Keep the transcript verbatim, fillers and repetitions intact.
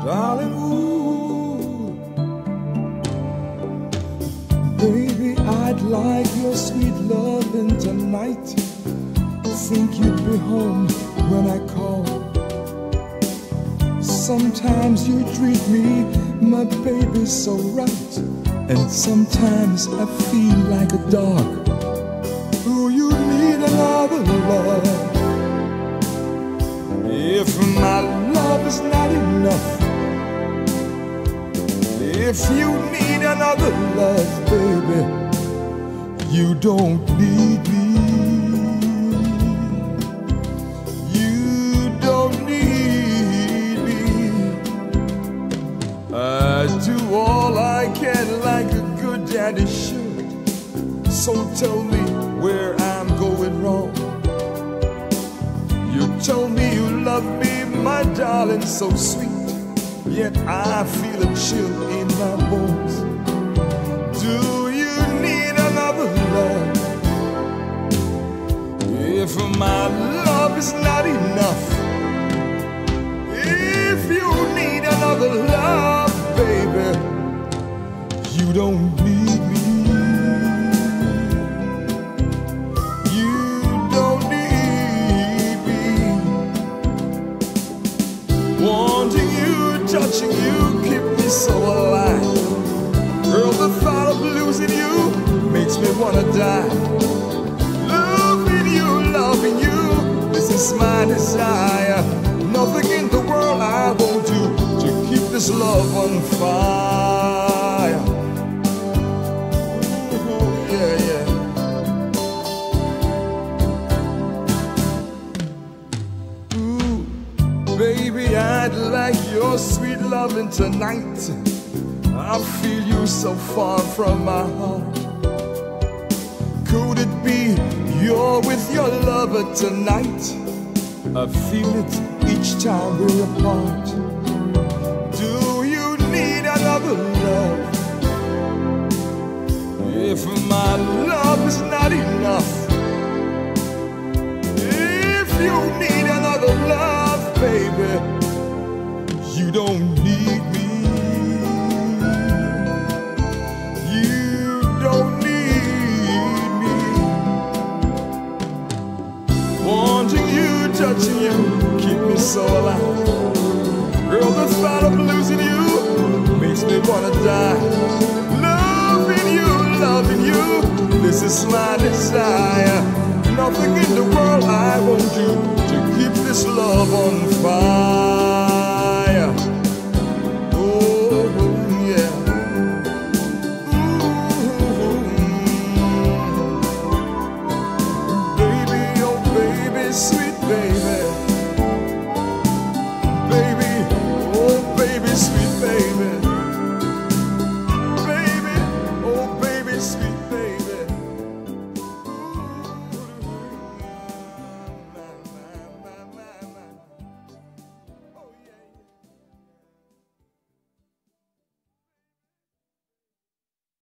darling, ooh. Baby, I'd like your sweet loving tonight. Think you'd be home when I call. Sometimes you treat me, my baby, so right, and sometimes I feel like a dog. Oh, you need another love. If my love is not enough, if you need another love, baby, you don't need me. You don't need me. I do all I can like a good daddy should. So tell me where I'm going wrong. You told me you love me, my darling, so sweet, yet I feel a chill in my bones. Do you need another love? If my love is not enough, if you need another love, baby, you don't need me. Wanting you, touching you, keep me so alive. Girl, the thought of losing you makes me wanna die. Loving you, loving you, this is my desire. Nothing in the world I won't do to keep this love on fire. Ooh, yeah, yeah. Baby, I'd like your sweet loving tonight. I feel you so far from my heart. Could it be you're with your lover tonight? I feel it each time we're apart. Do you need another love? If my love is not enough, if you need another love, baby, you don't need me. You don't need me. Wanting you, touching you, keep me so alive. Girl, the thought of losing you makes me wanna die. Loving you, loving you, this is my desire. Nothing in the world I won't do to keep this love on fire.